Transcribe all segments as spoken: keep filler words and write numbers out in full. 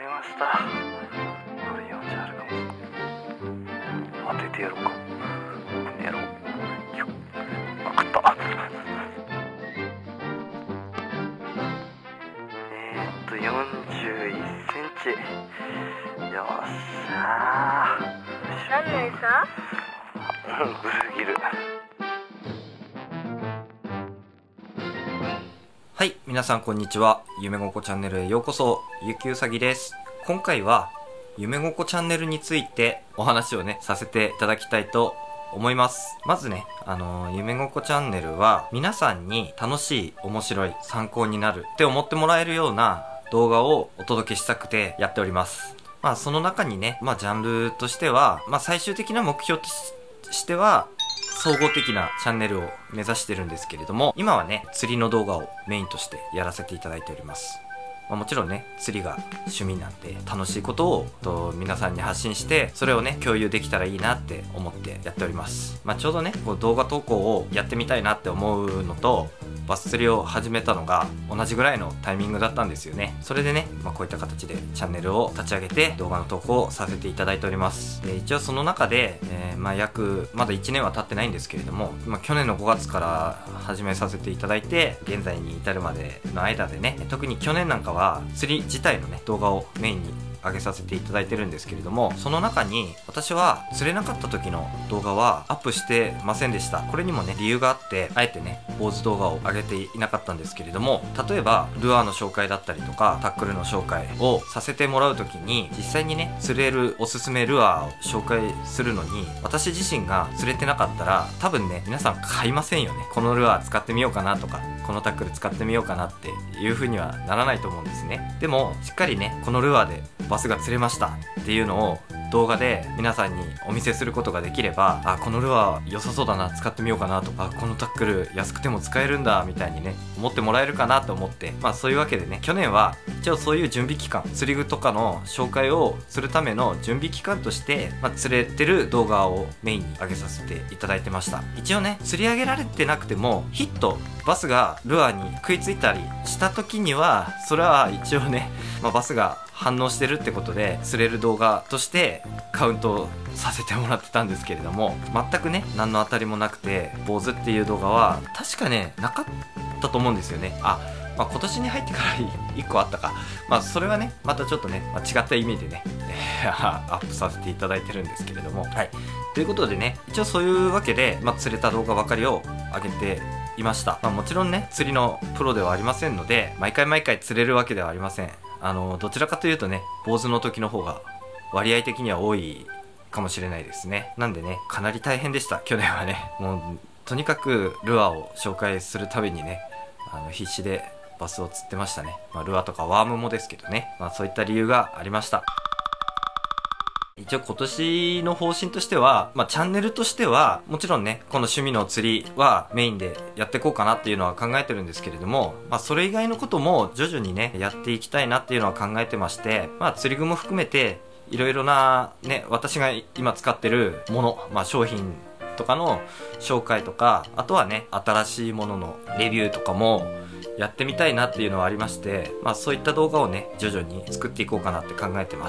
りました。これよんじあるかも。当ててやろうか。この野郎。よっ。あ、食った。えーっと、よんじゅういっセンチ。よっしゃー。 何の餌？ うん、ブルーギル。 はい、皆さんこんにちは。夢ごこチャンネルへようこそ。ゆきうさぎです。今回は夢ごこチャンネルについてお話をねさせていただきたいと思います。まずね、あのー、夢ごこチャンネルは皆さんに楽しい、面白い、参考になるって思ってもらえるような動画をお届けしたくてやっております。まあその中にね、まあジャンルとしては、まあ最終的な目標としては総合的なチャンネルを目指してるんですけれども、今はね釣りの動画をメインとしてやらせていただいております。まあ、もちろんね釣りが趣味なんで楽しいことをと皆さんに発信してそれをね共有できたらいいなって思ってやっております。まあ、ちょうどねこう動画投稿をやってみたいなって思うのとバス釣りを始めたのが同じぐらいのタイミングだったんですよね。それでね、まあ、こういった形でチャンネルを立ち上げて動画の投稿をさせていただいております。で一応その中で、えー、まあ約まだいちねんは経ってないんですけれども、まあ、去年のごがつから始めさせていただいて現在に至るまでの間でね、特に去年なんかは釣り自体のね動画をメインに上げさせていただいてるんですけれども、その中に私は釣れなかった時の動画はアップしてませんでした。これにもね理由があってあえてね坊主動画を上げていなかったんですけれども、例えばルアーの紹介だったりとかタックルの紹介をさせてもらう時に実際にね釣れるおすすめルアーを紹介するのに私自身が釣れてなかったら多分ね皆さん買いませんよね。このルアー使ってみようかなとかこのタックル使ってみようかなっていう風にはならないと思うんですね。でもしっかりねこのルアーでバスが釣れましたっていうのを動画で皆さんにお見せすることができれば、あこのルアー良さそうだな使ってみようかなとかこのタックル安くても使えるんだみたいにね思ってもらえるかなと思って、まあそういうわけでね去年は一応そういう準備期間釣り具とかの紹介をするための準備期間として、まあ、釣れてる動画をメインに上げさせていただいてました。一応ね釣り上げられてなくてもヒットバスがルアーに食いついたりした時にはそれは一応ね、まあ、バスが反応してるってことで釣れる動画としてカウントさせてもらってたんですけれども、全くね何の当たりもなくて坊主っていう動画は確かねなかったと思うんですよね。あ、まあ、今年に入ってからいっこあったか。まあそれはねまたちょっとね、まあ、違った意味でねアップさせていただいてるんですけれども、はいということでね一応そういうわけで、まあ、釣れた動画ばかりを上げていました。まあ、もちろんね釣りのプロではありませんので毎回毎回釣れるわけではありません。あのどちらかというとね坊主の時の方が割合的には多いかもしれないですね。なんでねかなり大変でした去年はね。もうとにかくルアーを紹介するたびにねあの必死でバスを釣ってましたね。まあ、ルアーとかワームもですけどね、まあ、そういった理由がありました。一応今年の方針としては、まあ、チャンネルとしてはもちろんねこの趣味の釣りはメインでやっていこうかなっていうのは考えてるんですけれども、まあ、それ以外のことも徐々にねやっていきたいなっていうのは考えてまして、まあ、釣り具も含めていろいろなね私が今使ってるもの、まあ、商品とかの紹介とかあとはね新しいもののレビューとかもやってみたいなっていうのはありまして、まあ、そういった動画をね徐々に作っていこうかなって考えてます。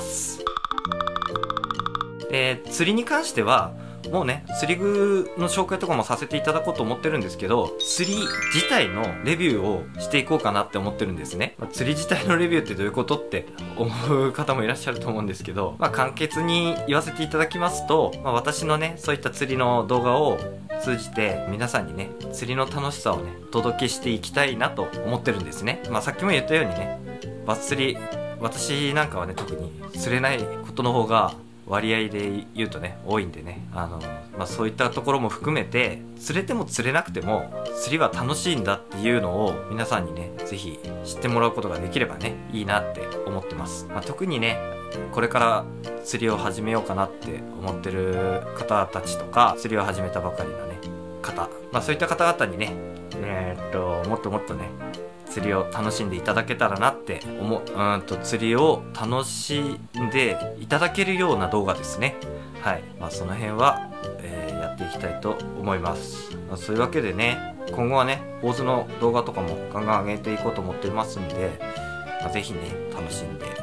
で釣りに関してはもうね釣り具の紹介とかもさせていただこうと思ってるんですけど、釣り自体のレビューをしていこうかなって思ってるんですね。まあ、釣り自体のレビューってどういうことって思う方もいらっしゃると思うんですけど、まあ、簡潔に言わせていただきますと、まあ、私のねそういった釣りの動画を通じて皆さんにね釣りの楽しさをねお届けしていきたいなと思ってるんですね。まあ、さっきも言ったようにねバス釣り私なんかはね特に釣れないことの方が割合で言うとね多いんでね、あの、まあ、そういったところも含めて釣れても釣れなくても釣りは楽しいんだっていうのを皆さんにねぜひ知ってもらうことができればねいいなって思ってます。まあ、特にねこれから釣りを始めようかなって思ってる方たちとか釣りを始めたばかりのね方、まあ、そういった方々にねえー、っともっともっとね釣りを楽しんでいただけたらなって思う、うんと釣りを楽しんでいただけるような動画ですね。はい、まあ、その辺は、えー、やっていきたいと思います。まあ、そういうわけでね今後はね坊主の動画とかもガンガン上げていこうと思ってますんで、まあ、ぜひね楽しんで見てい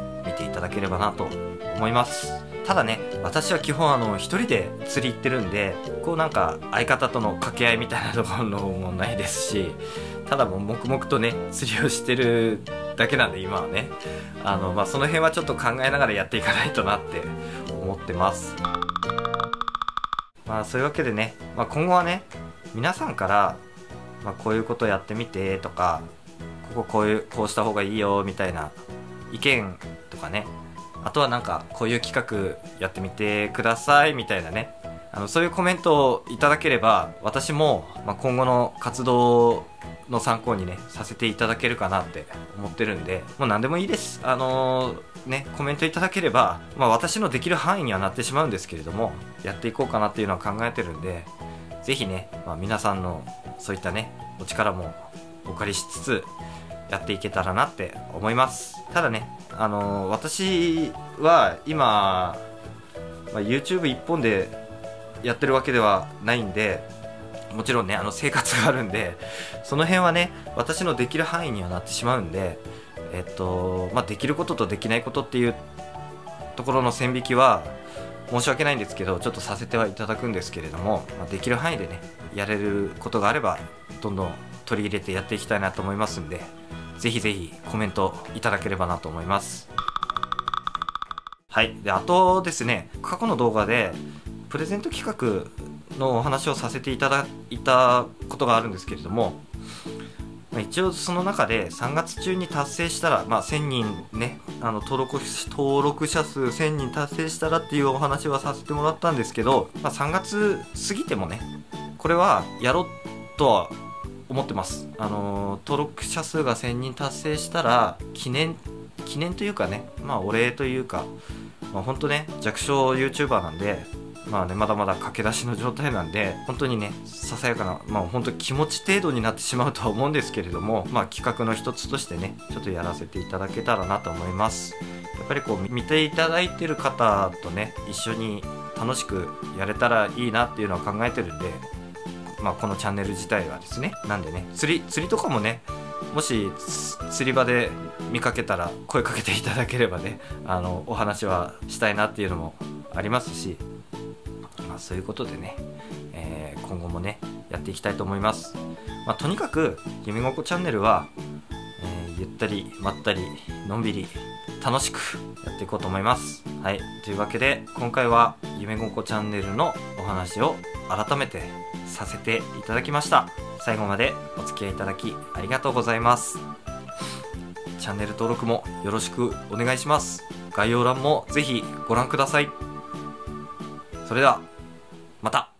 ただければなと思います。ただね、私は基本あの一人で釣り行ってるんで、こうなんか相方との掛け合いみたいなところもないですし、ただもう黙々とね釣りをしてるだけなんで、今はねあの、まあ、その辺はちょっと考えながらやっていかないとなって思ってます。まあそういうわけでね、まあ、今後はね皆さんから、まあ、こういうことやってみてとか、こここういうこうした方がいいよみたいな意見とかね、あとはなんかこういう企画やってみてくださいみたいなね、あのそういうコメントをいただければ、私も、まあ、今後の活動の参考にねさせていただけるかなって思ってるんで、もう何でもいいです。あのー、ねコメントいただければ、まあ、私のできる範囲にはなってしまうんですけれども、やっていこうかなっていうのは考えてるんで、ぜひね、まあ、皆さんのそういったねお力もお借りしつつやっていけたらなって思います。ただね、あのー、私は今、まあ、YouTube 一本でやってるわけではないんで、もちろんねあの生活があるんで、その辺はね私のできる範囲にはなってしまうんで、えっとまあできることとできないことっていうところの線引きは申し訳ないんですけど、ちょっとさせてはいただくんですけれども、まあ、できる範囲でねやれることがあればどんどん取り入れてやっていきたいなと思いますんで、ぜひぜひコメントいただければなと思います。はい。で、あとですね、過去の動画でプレゼント企画のお話をさせていただいたことがあるんですけれども、まあ、一応その中でさんがつ中に達成したら、まあ、せんにんね、あの登録登録者数せんにん達成したらっていうお話はさせてもらったんですけど、まあ、さんがつ過ぎてもねこれはやろうとは思ってます。あのー、登録者数がせんにん達成したら記念記念というかね、まあお礼というか、まあ、本当ね弱小 YouTuber なんで、まあねまだまだ駆け出しの状態なんで、本当にねささやかな、まあ本当気持ち程度になってしまうとは思うんですけれども、まあ企画の一つとしてねちょっとやらせていただけたらなと思います。やっぱりこう見ていただいてる方とね一緒に楽しくやれたらいいなっていうのは考えてるんで、まあこのチャンネル自体はですね、なんでね釣り釣りとかもね、もし釣り場で見かけたら声かけていただければね、あのお話はしたいなっていうのもありますし、まあ、そういうことでね、えー、今後もねやっていきたいと思います。まあ、とにかくゆめごこチャンネルは、えー、ゆったりまったりのんびり楽しくやっていこうと思います。はい、というわけで今回はゆめごこチャンネルのお話を改めてさせていただきました。最後までお付き合いいただきありがとうございます。チャンネル登録もよろしくお願いします。概要欄もぜひご覧ください。それではまた。